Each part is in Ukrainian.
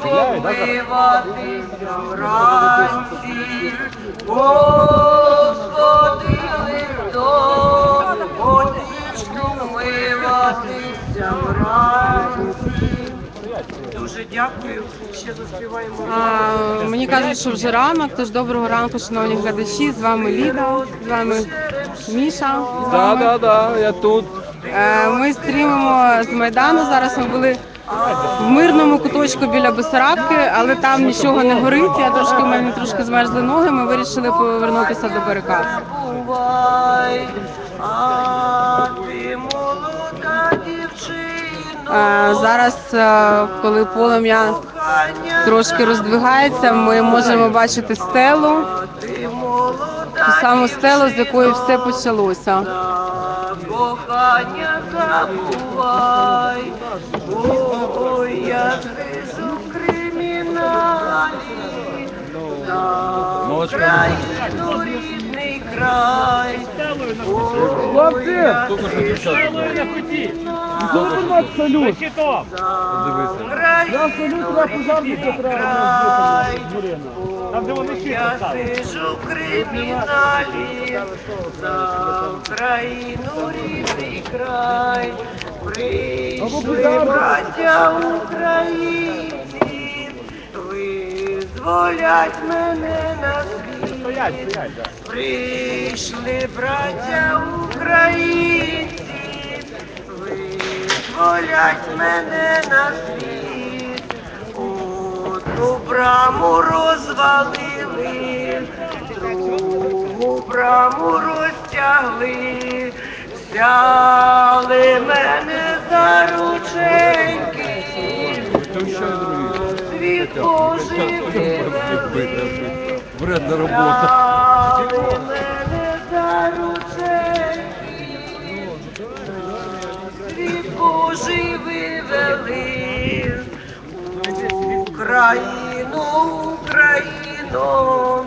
вмиватися вранці, Господи, лихо, водичку вмиватися вранці. Дуже дякую, ще заспіваємо. Мені кажуть, що вже ранок, тож доброго ранку, шановні глядачі, з вами Ліда, з вами Міша. Да, я тут. Ми стрімимо з Майдану, зараз ми були в мирному куточку біля Бессарабки, але там нічого не горить, в мене трошки змерзли ноги, ми вирішили повернутися до барикад. Зараз, коли полум'я трошки роздвигається, ми можемо бачити стелу, ту саму стелу, з якої все почалося. Кохання забувай, ой, я гризу в криміналі, за Україну рідний край, ой, я гризу в криміналі, за Україну рідний край, я сижу в криміналі, за Україну рідний край, прийшли браття українці, визволять мене на світ, прийшли браття українці, визволять мене на світ, одну браму розвалили, другу браму розтягли, взяли мене за рученьки, світ Божий вивели, Вредна робота. взяли мене за рученьки, світ Божий вивели, Україно, Україно,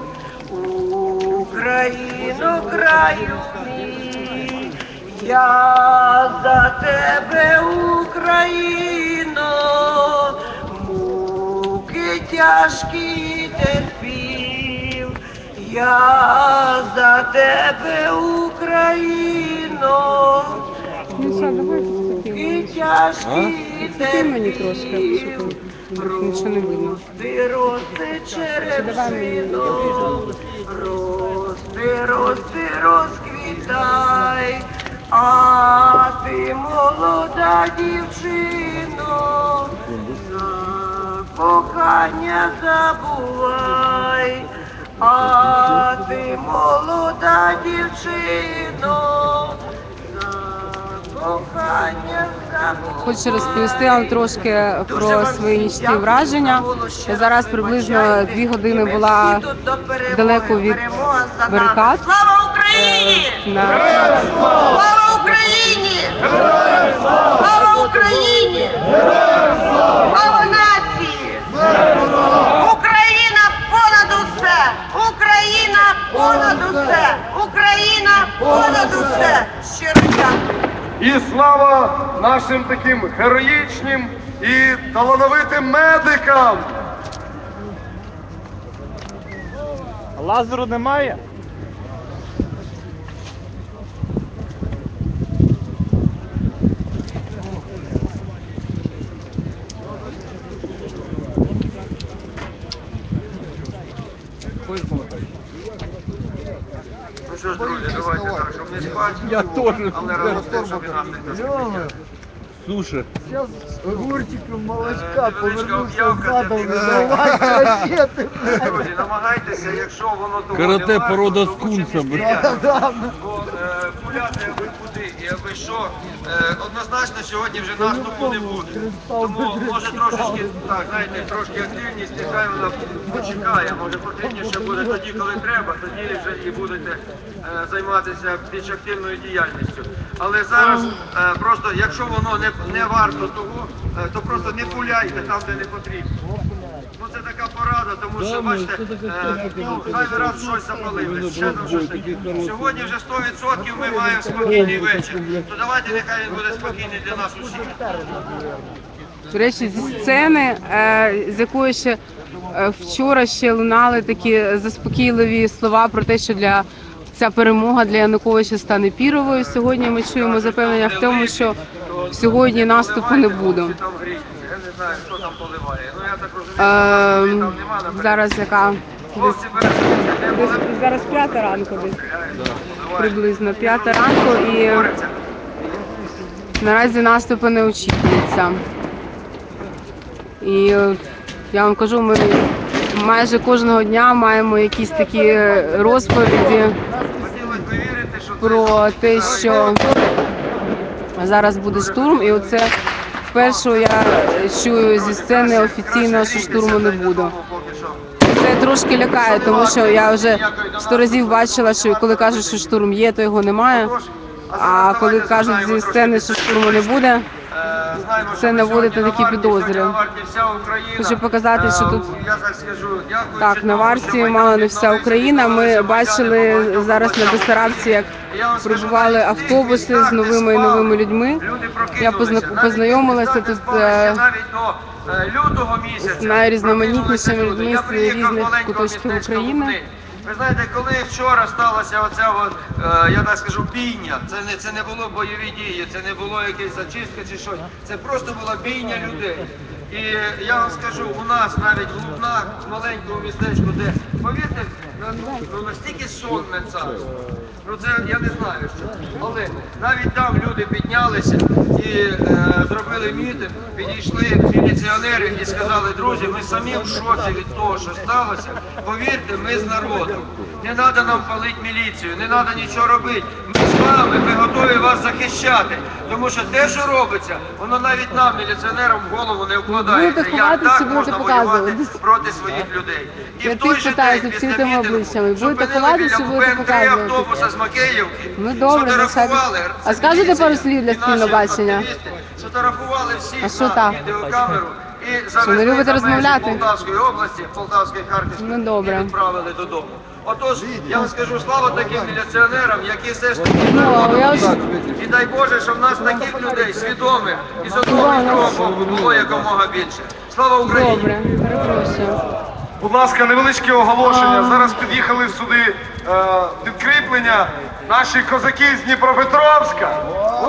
Україно, краю мій, я за тебе, Україно, муки тяжкі терпів, я за тебе, Україно, муки тяжкі терпів. Нічого не видно. Рости черепшино, рости, розквітай, а ти молода дівчино, за кохання забувай, а ти молода дівчино, за кохання забувай. Хочу розповісти вам трошки про свої нічні враження. Я зараз приблизно 2 години була далеко від барикад. Слава Україні! Слава Україні! Слава Україні! Слава нації! Україна понад усе! Україна понад усе! Україна понад усе! Щиро дякую! І слава нашим таким героїчним і талановитим медикам! Лазеру немає? Ну що ж, друзі, давайте так, щоб не спати. Я теж. Але разом з тим, щоб і нас не заспокоїти. Слушай. Сейчас гуртиком молочка Невеличка повернуся об'явка задом, для давай ракети. Друзі, намагайтеся, якщо воно того Карате не варто, порода то скунса, лучше не блін. стріляти. Бо пуляти аби куди і аби що, однозначно сьогодні вже наступу не буде. Тому може трошечки, так, знаєте, трошки активність, нехай вона почекає, може потрібніше буде тоді, коли треба, тоді вже і будете займатися більш активною діяльністю. Але зараз просто, якщо воно не варто того, то просто не пуляйте там, де не потрібно. Ну це така порада, тому що, бачите, зайвий раз щось запалили, ще там щось таке. Сьогодні вже 100% ми маємо спокійний вечір. То давайте нехай він буде спокійний для нас усіх. До речі, зі сцени, з якої ще вчора ще лунали такі заспокійливі слова про те, що ця перемога для Януковича стане піровою. Сьогодні ми чуємо запевнення в тому, що сьогодні наступу не буде. Я не знаю, хто там поливає. Ну, я так розумію, там нема, наприклад. Зараз яка? Хлопці, бережіть, Десь зараз 5 ранку десь. Приблизно 5 ранку, і наразі наступу не очікується. І я вам кажу, ми майже кожного дня маємо якісь такі розповіді хотілося б вірити, що про те, що зараз буде штурм, і оце вперше я чую зі сцени офіційно, що штурму не буде. Це трошки лякає, тому що я вже 100 разів бачила, що коли кажуть, що штурм є, то його немає. А коли кажуть зі сцени, що штурму не буде, це наводить на такі підозри. Хочу показати, що тут так, на варті мало не вся Україна. Ми бачили зараз на Бессарабці, як прибували автобуси з новими і новими людьми. Я познайомилася тут з найрізноманітнішими людьми з різних куточків України. Ви знаєте, коли вчора сталася оця я так скажу, бійня, це не було бойові дії, це не було якась зачистка чи щось, це просто була бійня людей. І я вам скажу, у нас навіть в Лубнах, в маленькому містечку, де, повірте, настільки сонне царство. Ну це я не знаю що. Але навіть там люди піднялися і зробили мітинг, підійшли міліціонери і сказали: друзі, ми самі в шоці від того, що сталося. Повірте, ми з народом. Не треба нам палити міліцію, не треба нічого робити. Ми з вами, ми готові вас захищати. Тому що те, що робиться, воно навіть нам, міліціонерам, в голову не вкладається. Як так можна воювати проти своїх людей? І в той же день після мітингу зупинили біля БМ-3 автобуса з Макеївки, Ну добре, сфотографували. а скажете пару слів для спільного бачення? Сфотографували всіх А що на так? відеокамеру і Що, не завезли любите за межі розмовляти? Полтавської області, Полтавської, Харківської, Ну, добре. і відправили додому. Отож, я вам скажу, слава таким міліціонерам, які все ж таки Ну, я вже- і дай Боже, щоб в нас таких людей свідомих і з одного і з другого боку було якомога більше. Слава Україні! Добре, перепрошую. Будь ласка, невеличке оголошення. Зараз під'їхали сюди підкріплення наші козаки з Дніпропетровська.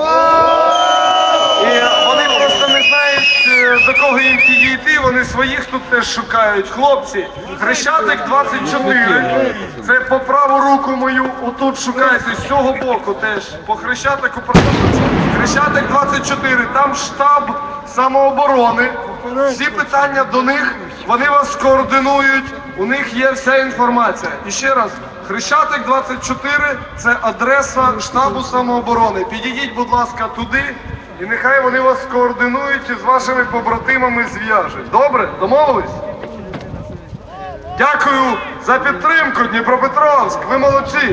І вони просто не знають, до кого їм підійти, вони своїх тут теж шукають. Хлопці, Хрещатик 24, це по праву руку мою, отут шукайте, з цього боку теж. По Хрещатику проходить. Хрещатик 24, там штаб самооборони. Всі питання до них, вони вас скоординують, у них є вся інформація. І ще раз, Хрещатик 24 – це адреса штабу самооборони. Підійдіть, будь ласка, туди, і нехай вони вас скоординують і з вашими побратимами зв'яжуть. Добре? Домовились? Дякую за підтримку, Дніпропетровськ, ви молодці!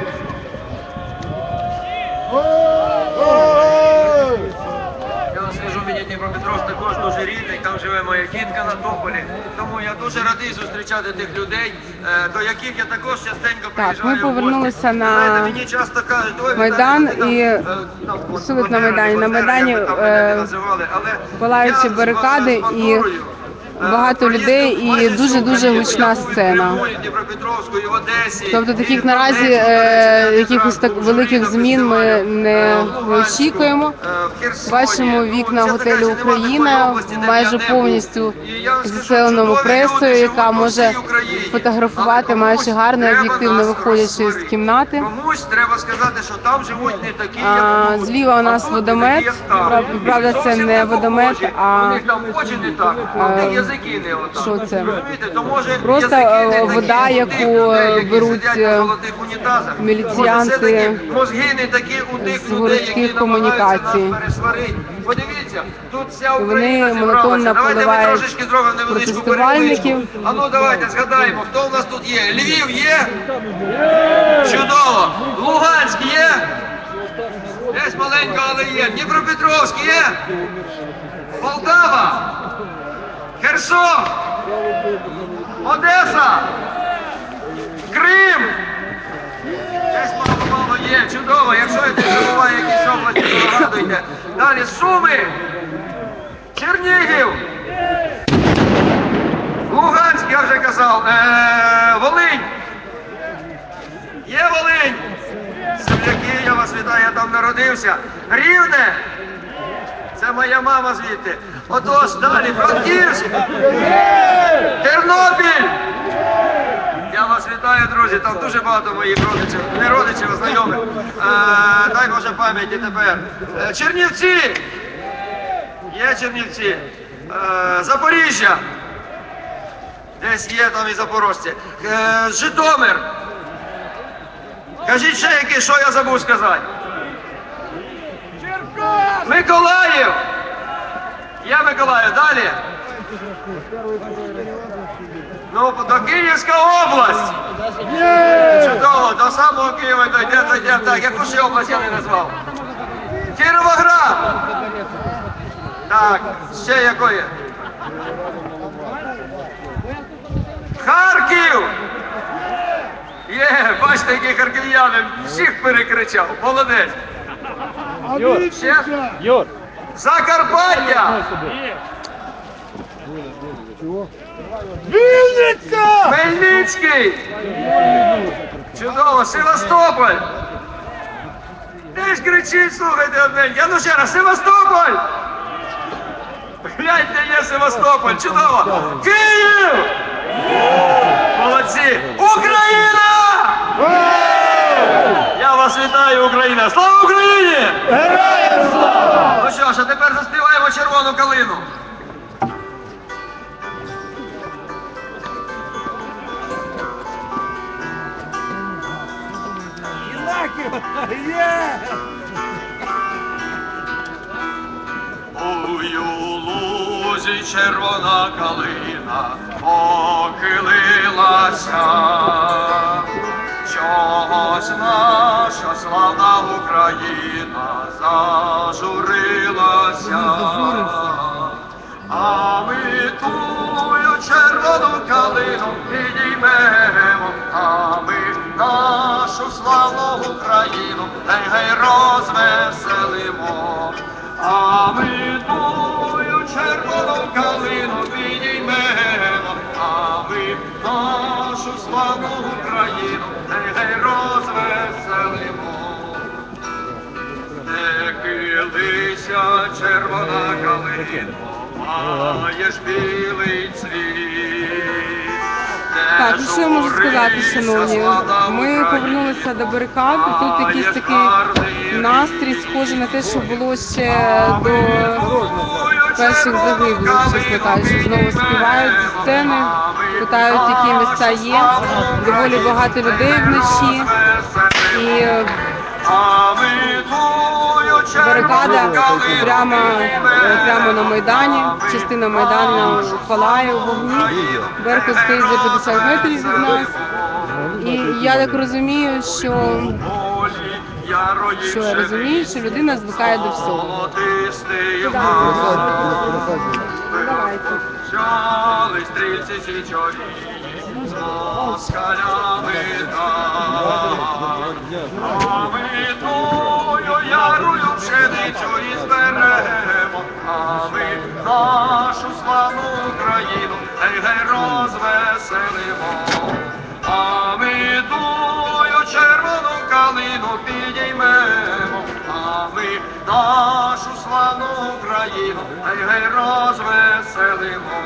Я вам скажу, мені Дніпропетровськ також дуже рідний, там живе моя тітка на Тополі. Тому я дуже радий зустрічати тих людей, до яких я також частенько приїжджаю. ми повернулися в гості. на Знаєте, мені часто кажуть: ой, Майдан Віталій, і там, сидять на Майдані. На Майдані як ви там мене називали, але палаючі я з барикади і бандурою, багато людей і дуже-дуже гучна сцена. Тобто таких наразі якихось так великих змін ми не очікуємо. Бачимо вікна готелю «Україна» майже повністю заселеному пресою, яка може фотографувати майже гарно, об'єктивно виходячи з кімнати. Комусь треба сказати, що там живуть не такі, як тут. Зліва у нас А тут водомет. такі, як там. Правда, І це зовсім не похожі. водомет, а У них там очі не так, а в них язики не отак. що це? Розумієте? То може Просто язики не такі, вода, у тих яку людей, які беруть, сидять на золотих унітазах. міліціянти Може, все-таки мозги не такі у тих з людей, городських які намагаються комунікацій. нас пересварити. Подивіться, тут вся Вони Україна монотонно зібралася. Давайте ми поливають трошечки зробимо невеличку протестувальників. перекличку. А ну давайте згадаємо, хто у нас тут є. Львів є? Чудово. Луганськ є? Десь маленько, але є. Дніпропетровськ є? Полтава? Херсон? Одеса? Крим? Десь мало є. Чудово. Якщо я не забуваю якісь області, то нагадуйте. Далі Суми? Чернігів. Луганськ, я вже казав. Волинь. Є Волинь. Земляки, я вас вітаю, я там народився. Рівне. Це моя мама звідти. Отож, далі, Франківськ. Тернопіль. Я вас вітаю, друзі, там дуже багато моїх родичів, не родичів, а знайомих. Дай Боже пам'яті тепер. Чернівці. Є Чернівці. Запоріжжя. Десь є там і запорожці. Житомир. Кажіть ще який, що я забув сказати. Миколаїв. Я Миколаїв. Далі. Ну, до Київська область. Чудово, до самого Києва дойдемо. Так, яку ще область я не назвав? Кіровоград. Так, ще якої? Харків. Є, бачите, який харків'янин. Всіх перекричав. Молодець. Ще? Юр, Закарпаття. Вінниця! Хмельницький. Чудово. Севастополь. Теж кричить, слухайте одненьке. А ну ще раз, Севастополь. Гляньте, є Севастополь. Чудово. Київ. Молодці. Україна. Я вас вітаю, Україна. Слава Україні! Героям слава! Ну що ж, а тепер заспіваємо червону калину. Є! Ой, у лузі червона калина похилилася, чогось наша славна Україна зажурилася, а ми тую червону калину підіймемо, а ми нашу славну Україну гей-гей розвеселимо. А ми тую червону калину підіймемо, а ми нашу славну Україну гей-гей розвеселимо. Не килися, червона калино, маєш білий цвіт. Так, і що я можу сказати, шановні? Ми повернулися до барикад. Тут якийсь такий настрій, схожий на те, що було ще до перших загиблих, чесно кажучи. Знову співають зі сцени, питають, які місця є. Доволі багато людей вночі. І барикада прямо на Майдані. Частина Майдану палає у вогні. Беркут стоїть за 50 метрів від нас. І я так розумію, що людина звикає до всього. Давайте. Взяли стрільці січові, з москалями там. А ми тою ярую пшеницю і зберемо, а ми нашу славну Україну гей-гей розвеселимо. А ми тою червону калину підіймемо, а ми нашу славну Україну гей-гей розвеселимо.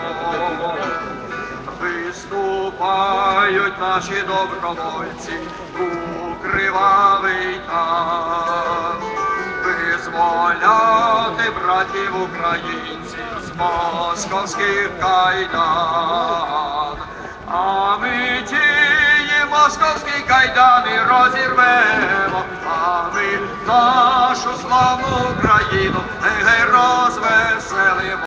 Виступають наші добровольці у кривавий танк, визволяти братів українців з московських кайдан. А ми тії московські кайдани розірвемо, а ми нашу славну Україну гей-гей розвеселимо.